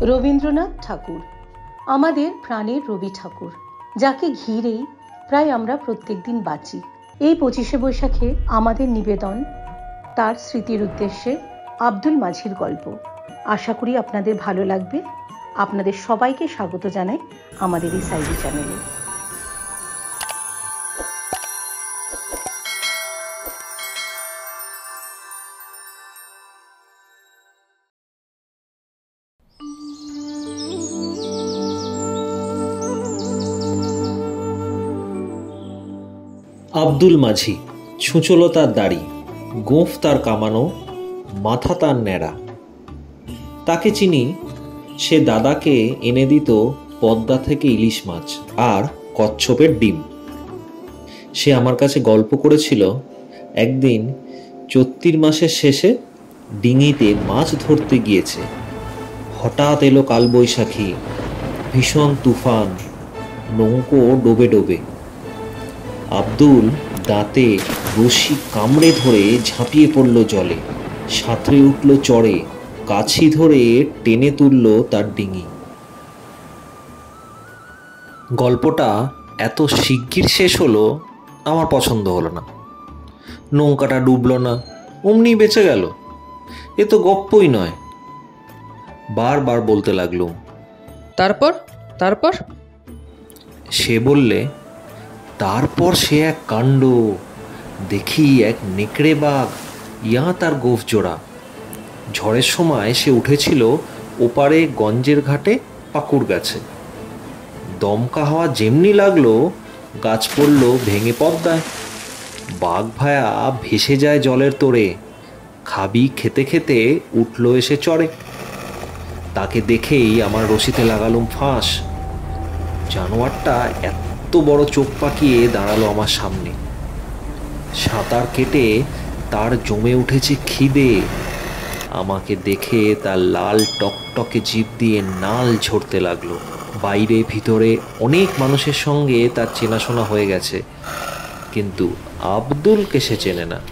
রবীন্দ্রনাথ ঠাকুর আমাদের প্রাণের রবি ঠাকুর, যাকে ঘিরেই প্রায় আমরা প্রত্যেক দিন বাঁচি। এই 25শে বৈশাখে আমাদের নিবেদন তার স্মৃতির উদ্দেশ্যে আব্দুল মাঝির গল্প। আশা করি আপনাদের ভালো লাগবে। আপনাদের সবাইকে স্বাগত জানাই আমাদের এই সাইডি চ্যানেলে। আব্দুল মাঝি, ছুঁচলো তার দাড়ি, গোঁফ তার কামানো, মাথা তার ন্যাড়া। তাকে চিনি, সে দাদাকে এনে দিত পদ্মা থেকে ইলিশ মাছ আর কচ্ছপের ডিম। সে আমার কাছে গল্প করেছিল একদিন চৈত্র মাসের শেষে ডিঙিতে মাছ ধরতে গিয়েছে। হঠাৎ এলো কালবৈশাখী, ভীষণ তুফান, নৌকো ডোবে ডোবে। আব্দুল দাঁতে রশি কামড়ে ধরে ঝাঁপিয়ে পড়ল জলে, সাঁতরে উঠল চড়ে, কাছি ধরে টেনে তুলল তার ডিঙি। গল্পটা এত শিগগির শেষ হলো আমার পছন্দ হলো না। নৌকাটা ডুবলো না, অমনি বেঁচে গেল। এ তো গপ্পই নয়। বারবার বলতে লাগলুম, তারপর তারপর সে বললে, তারপর সে এক কাণ্ড দেখি, এক নেকড়ে বাঘ, ইয়া তার গোঁফ জোড়া। ঝড়ের সময় সে উঠেছিল ওপারে গঞ্জের ঘাটে পাকুড় গাছে। দমকা হাওয়া যেমনি লাগলো, গাছ পড়ল ভেঙে পদ্মায়। বাঘ ভায়া ভেসে যায় জলের তোড়ে, খাবি খেতে খেতে উঠল এসে চড়ে। তাকে দেখেই আমার রশিতে লাগালুম ফাঁস। জানোয়ারটা এত বড় চোখ পাকিয়ে দাঁড়ালো আমার সামনে। সাঁতার কেটে তার জমে উঠেছে খিদে। আমাকে দেখে তার লাল টকটকে জিভ দিয়ে নাল ঝরতে লাগলো। বাইরে ভিতরে অনেক মানুষের সঙ্গে তার চেনাশোনা হয়ে গেছে, কিন্তু আব্দুলকে সে চেনে না।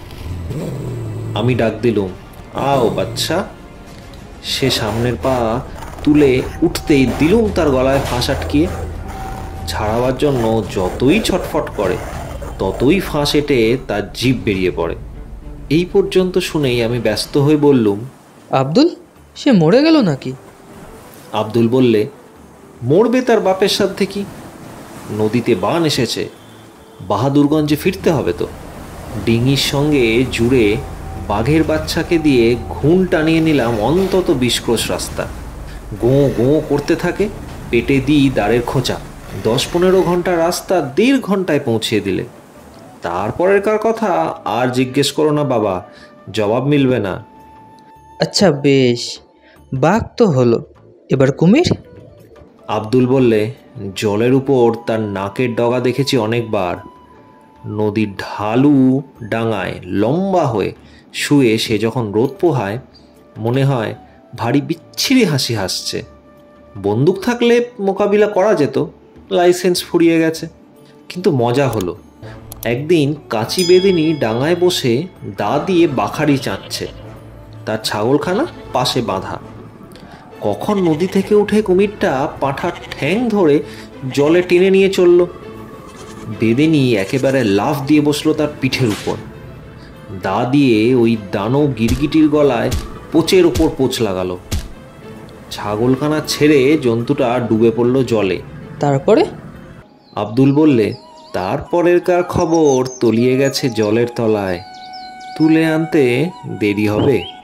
আমি ডাক দিলুম, আও বাচ্চা। সে সামনের পা তুলে উঠতেই দিলুম তার গলায় ফাঁস আটকিয়ে। ছাড়াবার জন্য যতই ছটফট করে ততই ফাঁস এঁটে তার জিভ বেরিয়ে পড়ে। এই পর্যন্ত শুনেই আমি ব্যস্ত হয়ে বললুম, আব্দুল সে মরে গেল নাকি? আব্দুল বললে, মরবে তার বাপের সাথে কি? নদীতে বান এসেছে, বাহাদুরগঞ্জে ফিরতে হবে তো। ডিঙির সঙ্গে জুড়ে বাঘের বাচ্চাকে দিয়ে ঘুণ টানিয়ে নিলাম অন্তত 20 ক্রোশ রাস্তা। গোঁ গোঁ করতে থাকে, পেটে দিই দাঁড়ের খোঁচা। 10-15 ঘন্টা রাস্তা 1.5 ঘন্টায় পৌঁছিয়ে দিলে। তারপরের কার কথা আর জিজ্ঞেস করো না বাবা, জবাব মিলবে না। আচ্ছা বেশ, বাঘ তো হলো, এবার কুমির? আব্দুল বললে, জলের উপর তার নাকের ডগা দেখেছি অনেকবার। নদীর ঢালু ডাঙায় লম্বা হয়ে শুয়ে সে যখন রোদ পোহায়, মনে হয় ভারী বিচ্ছিরি হাসি হাসছে। বন্দুক থাকলে মোকাবিলা করা যেত, লাইসেন্স ফুরিয়ে গেছে। কিন্তু মজা হলো, একদিন কাঁচি বেদিনী ডাঙায় বসে দা দিয়ে বাখারি চাঁচ্ছে। তার ছাগলখানা পাশে বাঁধা। কখন নদী থেকে উঠে কুমিরটা পাঁঠার ঠ্যাং ধরে জলে টেনে নিয়ে চলল। বেদিনী একেবারে লাফ দিয়ে বসলো তার পিঠের উপর। দা দিয়ে ওই দানব গিরগিটির গলায় পোচের ওপর পোচ লাগালো। ছাগলখানা ছেড়ে জন্তুটা ডুবে পড়ল জলে। তারপরে? আব্দুল বললে, তারপরের কার খবর তলিয়ে গেছে জলের তলায়, তুলে আনতে দেরি হবে।